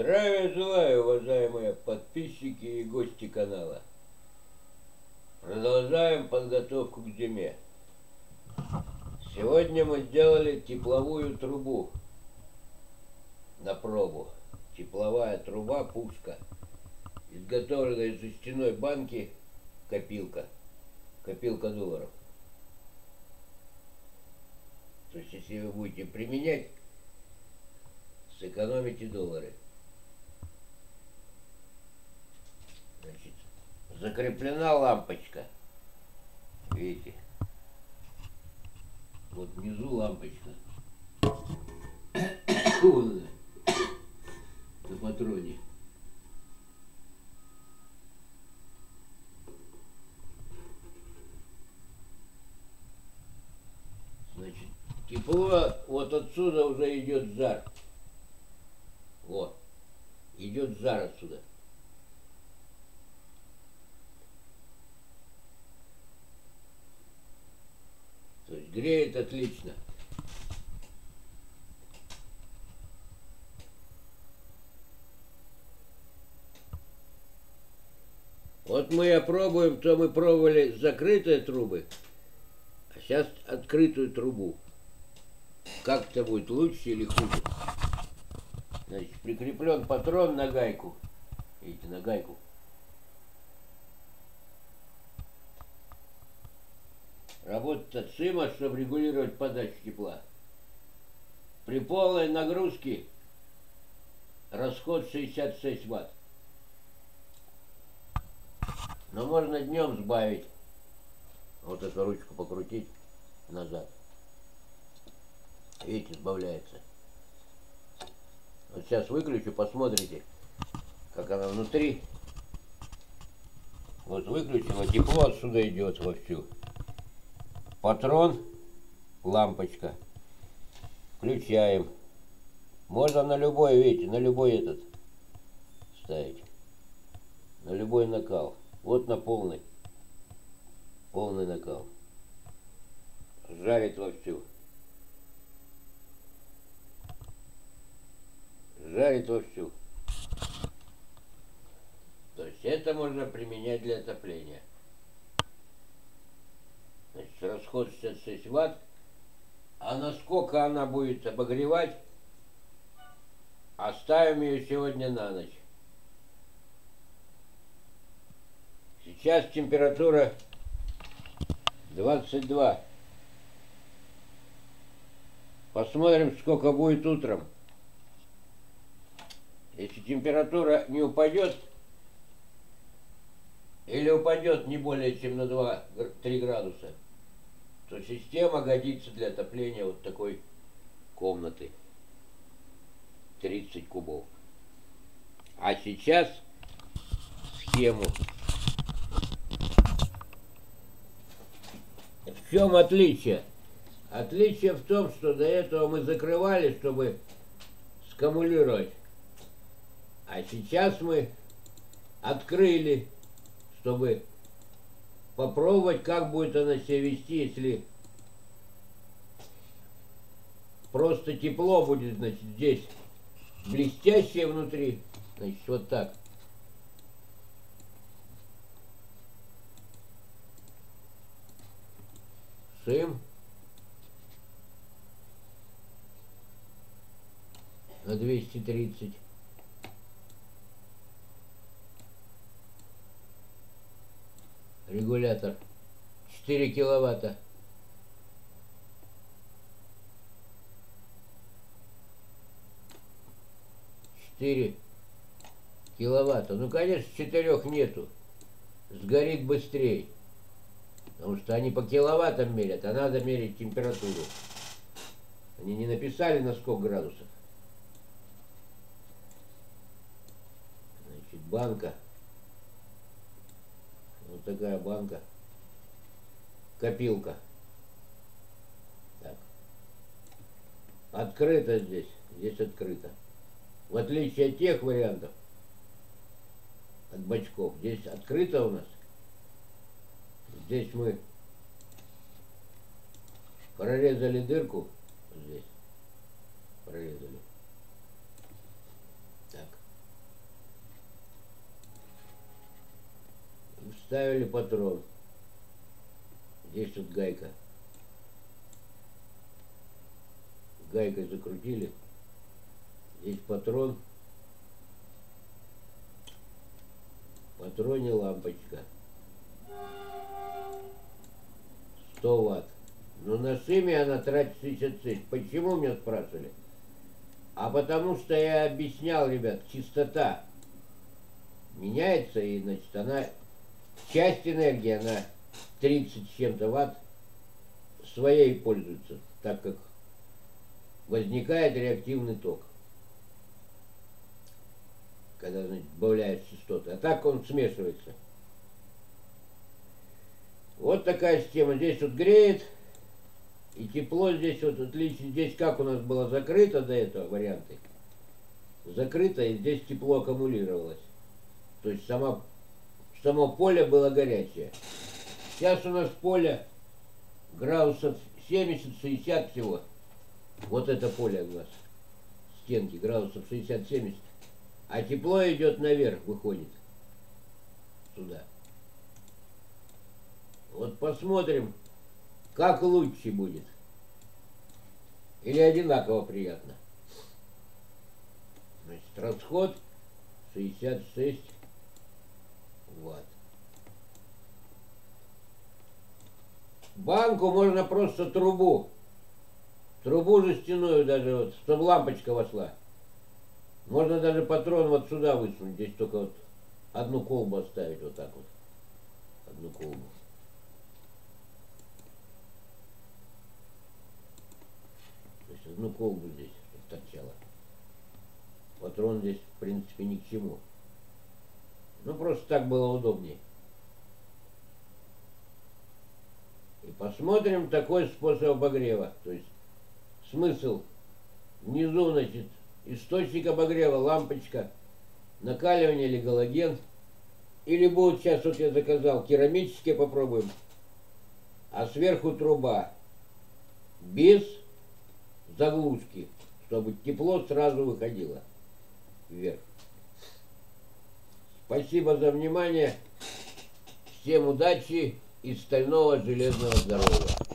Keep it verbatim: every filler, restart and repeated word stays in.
Здравия желаю, уважаемые подписчики и гости канала. Продолжаем подготовку к зиме. Сегодня мы сделали тепловую трубу на пробу. Тепловая труба пушка, изготовленная из жестяной банки, копилка. Копилка долларов. То есть, если вы будете применять, сэкономите доллары. Значит, закреплена лампочка. Видите? Вот внизу лампочка. Вон она, на патроне. Значит, тепло, вот отсюда уже идет жар. Вот, идет жар отсюда. То есть греет отлично. Вот мы опробуем, то мы пробовали закрытые трубы, а сейчас открытую трубу. Как это будет, лучше или хуже? Значит, прикреплен патрон на гайку. Видите, на гайку. Работает от СИМа, чтобы регулировать подачу тепла. При полной нагрузке расход шестьдесят шесть ватт. Но можно днем сбавить. Вот эту ручку покрутить назад. Видите, сбавляется. Вот сейчас выключу, посмотрите, как она внутри. Вот выключила, тепло отсюда идет вовсю. Патрон, лампочка. Включаем. Можно на любой, видите, на любой этот ставить. На любой накал. Вот на полный. Полный накал. Жарит вовсю. Жарит вовсю. То есть это можно применять для отопления. Значит, расход шестьдесят шесть ватт. А насколько она будет обогревать, оставим ее сегодня на ночь. Сейчас температура двадцать два. Посмотрим, сколько будет утром. Если температура не упадет, или упадет не более чем на два-три градуса, то система годится для отопления вот такой комнаты. тридцать кубов. А сейчас схему. В чем отличие? Отличие в том, что до этого мы закрывали, чтобы скумулировать. А сейчас мы открыли, чтобы попробовать, как будет она себя вести, если просто тепло будет, значит, здесь блестящее внутри, значит, вот так. Шим. На двести тридцать. Регулятор четыре киловатта. четыре киловатта. Ну, конечно, четырех нету. Сгорит быстрее. Потому что они по киловаттам мерят, а надо мерить температуру. Они не написали на сколько градусов. Значит, банка. Вот такая банка. Копилка. Так. Открыто здесь. Здесь открыто. В отличие от тех вариантов, от бачков, здесь открыто у нас. Здесь мы прорезали дырку. Здесь прорезали. Так. Вставили патрон. Здесь тут гайка. Гайкой закрутили. Здесь патрон. В патроне лампочка. сто ватт. Но на шиме она тратит шестьдесят шесть. Почему, меня спрашивали? А потому что я объяснял, ребят, частота меняется, и, значит, она, часть энергии, она тридцать с чем-то ватт своей пользуется, так как возникает реактивный ток, когда, значит, добавляешь частоты. А так он смешивается. Вот такая система. Здесь вот греет. И тепло здесь вот отлично. Здесь как у нас было закрыто до этого варианты. Закрыто, и здесь тепло аккумулировалось. То есть сама, само поле было горячее. Сейчас у нас поле градусов семьдесят-шестьдесят всего. Вот это поле у нас. Стенки градусов шестьдесят-семьдесят. А тепло идет наверх, выходит. Сюда. Вот посмотрим, как лучше будет. Или одинаково приятно. Значит, расход шестьдесят шесть ватт. Банку можно просто трубу. Трубу жестяную даже, вот, чтобы лампочка вошла. Можно даже патрон вот сюда высунуть. Здесь только вот одну колбу оставить, вот так вот. Одну колбу. То есть одну колбу здесь торчала. Патрон здесь, в принципе, ни к чему. Ну, просто так было удобнее. И посмотрим такой способ обогрева. То есть смысл: внизу, значит, источник обогрева, лампочка, накаливание или галоген. Или будут, сейчас вот я заказал, керамические, попробуем. А сверху труба. Без заглушки, чтобы тепло сразу выходило вверх. Спасибо за внимание. Всем удачи и стального железного здоровья.